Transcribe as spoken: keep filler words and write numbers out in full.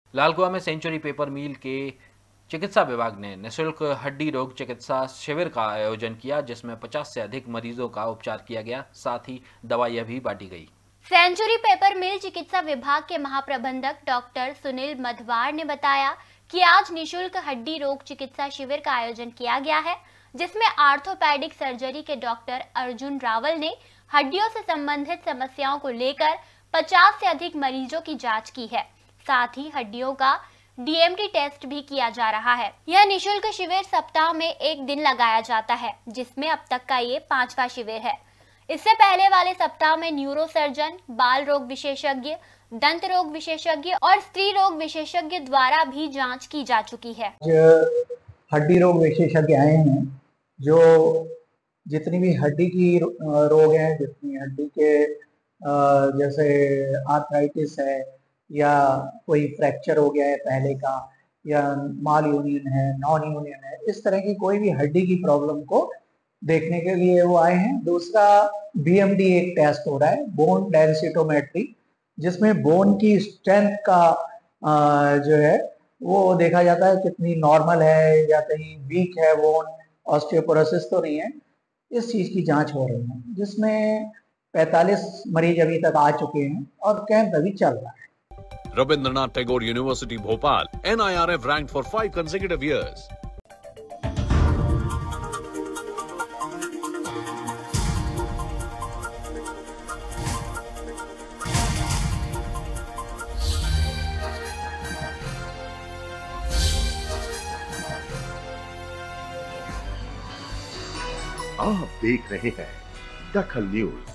लालकुआ में century paper मिल के चिकित्सा विभाग ने निःशुल्क हड्डी रोग चिकित्सा शिविर का आयोजन किया, जिसमें पचास से अधिक मरीजों का उपचार किया गया, साथ ही दवाइयां भी बांटी गई। सेंचुरी पेपर मिल चिकित्सा विभाग के महाप्रबंधक डॉक्टर सुनील मधवार ने बताया कि आज निःशुल्क हड्डी रोग चिकित्सा शिविर का आयोजन किया गया है, जिसमें आर्थोपेडिक सर्जरी के डॉक्टर अर्जुन रावल ने हड्डियों से संबंधित समस्याओं को लेकर पचास से अधिक मरीजों की जांच की है। साथ ही हड्डियों का डी एम टी टेस्ट भी किया जा रहा है। यह निःशुल्क शिविर सप्ताह में एक दिन लगाया जाता है, जिसमें अब तक का ये पांचवा शिविर है। इससे पहले वाले सप्ताह में न्यूरो सर्जन, बाल रोग विशेषज्ञ, दंत रोग विशेषज्ञ और स्त्री रोग विशेषज्ञ द्वारा भी जांच की जा चुकी है। हड्डी रोग विशेषज्ञ आए हैं, जो जितनी भी हड्डी की रोग हैं, जितनी हड्डी के जैसे आर्थराइटिस है या कोई फ्रैक्चर हो गया है पहले का, या माल यूनियन है, नॉन यूनियन है, इस तरह की कोई भी हड्डी की प्रॉब्लम को देखने के लिए वो आए हैं। दूसरा बी एम डी एक टेस्ट हो रहा है, बोन डेंसिटोमेट्री, जिसमें बोन की स्ट्रेंथ का आ, जो है वो देखा जाता है कितनी नॉर्मल है या कहीं वीक है बोन, ऑस्टियोपोरोसिस तो नहीं है। इस चीज की जांच हो रही है, जिसमें पैंतालीस मरीज अभी तक आ चुके हैं और कैंप अभी चल रहा है। Rabindranath Tagore University, Bhopal, N I R F ranked for five consecutive years. आप देख रहे हैं दखल न्यूज।